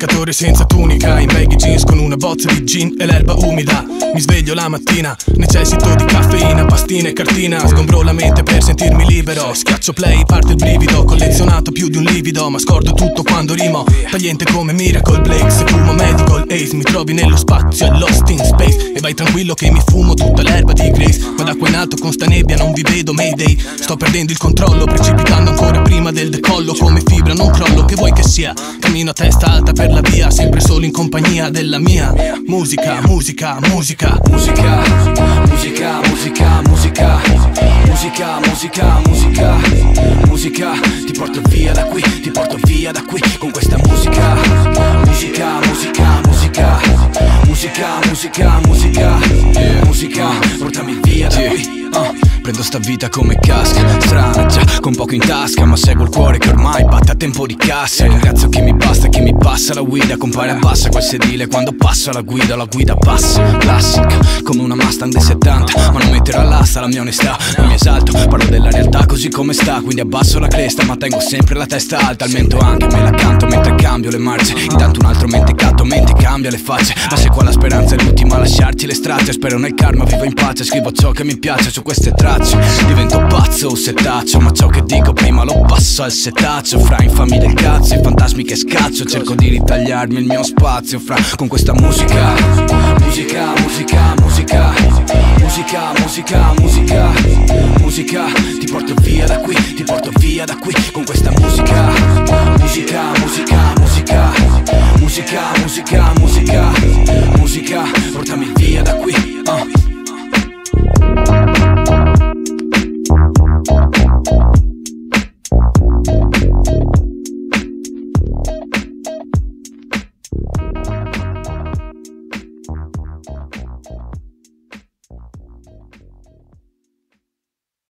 Pescatore senza tunica, in baggy jeans con una bozza di gin e l'erba umida. Mi sveglio la mattina, necessito di caffeina, pastina e cartina. Sgombro la mente per sentirmi libero. Schiaccio play, parte il brivido. Collezionato più di un livido, ma scordo tutto quando rimo. Tagliente come Miracle Blake, se fumo Medical Ace. Mi trovi nello spazio, è lost in space. E vai tranquillo che mi fumo tutta l'erba di Grace. Ma da qua in alto con sta nebbia non vi vedo Mayday. Sto perdendo il controllo, precipitando ancora prima del decollo. Come fibra non crollo, che vuoi che sia. Cammino a testa alta per la via, sempre solo in compagnia della mia musica, musica, musica. Musica, musica, musica, musica. Musica, musica, musica. Musica, ti porto via da qui, ti porto via da qui con questa musica. Musica, musica, musica. Musica, musica, musica. Musica, portami via da qui. Prendo sta vita come casca, strana già, con poco in tasca, ma seguo il cuore che ormai batte a tempo di cassa. Ringrazio chi mi basta e chi mi passa la guida. Compare abbassa quel sedile quando passo la guida passa. Classica, come una Mustang dei 70, ma non metterò all'asta la mia onestà. Non mi esalto, parlo della realtà così come sta, quindi abbasso la cresta, ma tengo sempre la testa alta. Al mento anche me la canto mentre cambio le marce. Intanto un altro mentecato, mente cambia le facce. Ma se qua la speranza è l'ultima a lasciarci le stracce, spero nel karma, vivo in pace, scrivo ciò che mi piace su queste tracce. Divento pazzo o setaccio, ma ciò che dico prima lo passo al setaccio. Fra infami del cazzo, i fantasmi che scaccio, cerco di ritagliarmi il mio spazio fra con questa musica. Musica, musica, musica. Musica, musica, musica. Musica, ti porto via da qui, ti porto via da qui con questa musica. Musica, musica, musica. Musica, musica, musica.